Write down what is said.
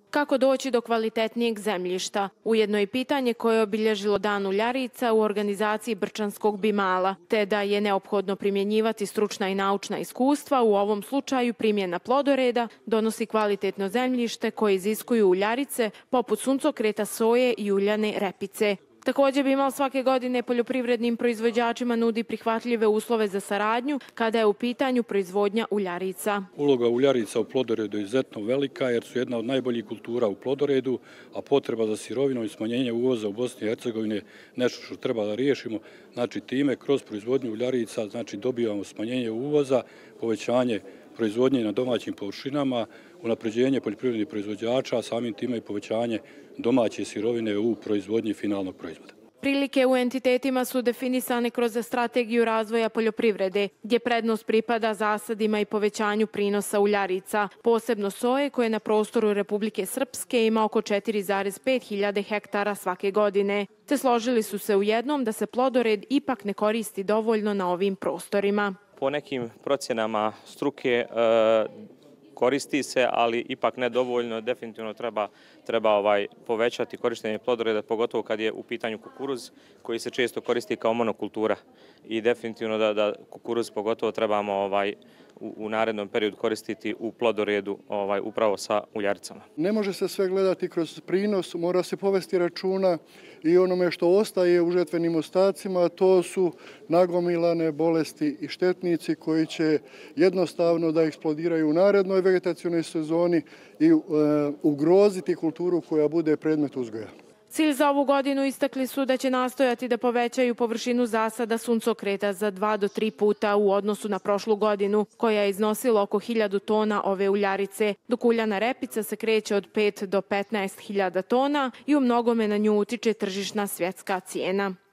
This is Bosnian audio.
Kako doći do kvalitetnijeg zemljišta? Ujedno je pitanje koje je obilježilo Dan uljarica u organizaciji Brčanskog Bimala, te da je neophodno primjenjivati stručna i naučna iskustva, u ovom slučaju primjena plodoreda, donosi kvalitetno zemljište koje iziskuju uljarice poput suncokreta, soje i uljane repice. Također Bimal svake godine poljoprivrednim proizvođačima nudi prihvatljive uslove za saradnju kada je u pitanju proizvodnja uljarica. Uloga uljarica u plodoredu je izuzetno velika jer su jedna od najboljih kultura u plodoredu, a potreba za sirovinom i smanjenje uvoza u Bosni i Hercegovini nešto što treba da riješimo. Znači time kroz proizvodnju uljarica dobivamo smanjenje uvoza, povećanje proizvodnje na domaćim površinama, unapređenje poljoprivrednih proizvođača, a samim time i povećanje domaće sirovine u proizvodnji finalnog proizvoda. Prilike u entitetima su definisane kroz strategiju razvoja poljoprivrede, gdje prednost pripada zasadima i povećanju prinosa uljarica, posebno soje koje na prostoru Republike Srpske ima oko 4,5 hiljade hektara svake godine. Te složili su se u jednom da se plodored ipak ne koristi dovoljno na ovim prostorima. Po nekim procjenama struke koristi se, ali ipak nedovoljno. Definitivno treba povećati korištenje plodoreda, pogotovo kad je u pitanju kukuruz, koji se često koristi kao monokultura. I definitivno da kukuruz pogotovo trebamo u narednom periodu koristiti u plodoredu upravo sa uljaricama. Ne može se sve gledati kroz prinos, mora se povesti računa i onome što ostaje u žetvenim ostacima, to su nagomilane bolesti i štetnici koji će jednostavno da eksplodiraju u narednoj vegetacionoj sezoni i ugroziti kulturu koja bude predmet uzgoja. Cilj za ovu godinu istakli su da će nastojati da povećaju površinu zasada suncokreta za 2 do 3 puta u odnosu na prošlu godinu, koja je iznosila oko 1000 tona ove uljarice, dok uljana repica se kreće od 5 do 15 hiljada tona i u mnogome na nju utiče tržišna svjetska cijena.